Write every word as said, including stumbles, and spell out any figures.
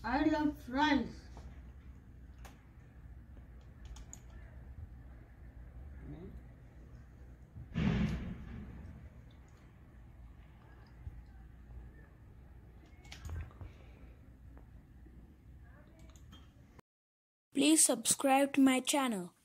I love fries. Please subscribe to my channel.